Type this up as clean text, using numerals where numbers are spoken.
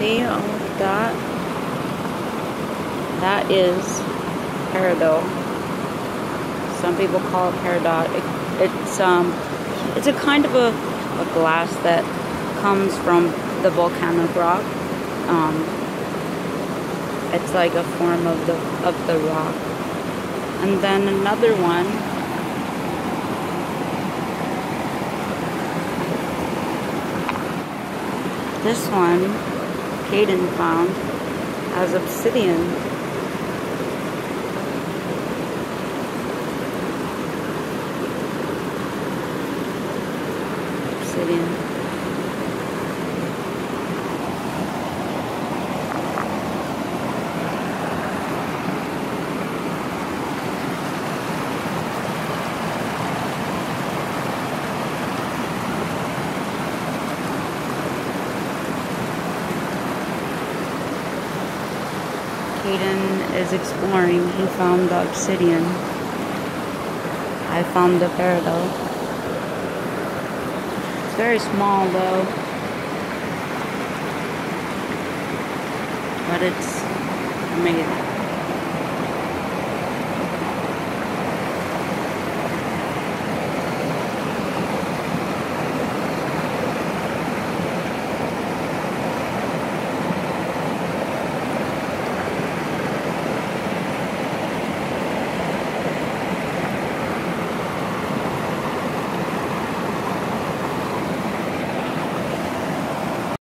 See all of that? That is peridot. Some people call it peridot. It's a kind of a glass that comes from the volcanic rock. It's like a form of the rock. And then another one. This one, Caden found as obsidian. Obsidian. Caden is exploring. He found the obsidian. I found the peridot. It's very small though, but it's amazing.